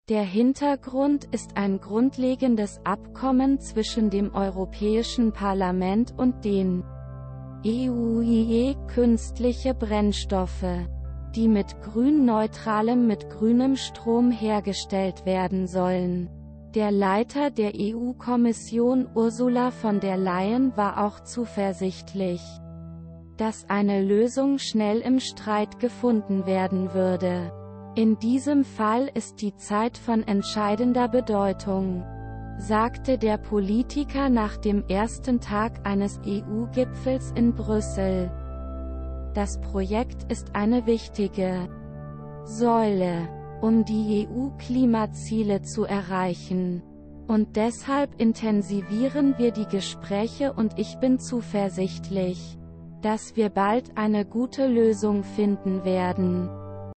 Der Hintergrund ist ein grundlegendes Abkommen zwischen dem Europäischen Parlament und den EU künstliche Brennstoffe, die mit grünem Strom hergestellt werden sollen. Der Leiter der EU-Kommission Ursula von der Leyen war auch zuversichtlich, dass eine Lösung schnell im Streit gefunden werden würde. In diesem Fall ist die Zeit von entscheidender Bedeutung, sagte der Politiker nach dem ersten Tag eines EU-Gipfels in Brüssel. Das Projekt ist eine wichtige Säule, um die EU-Klimaziele zu erreichen. Und deshalb intensivieren wir die Gespräche und ich bin zuversichtlich, dass wir bald eine gute Lösung finden werden.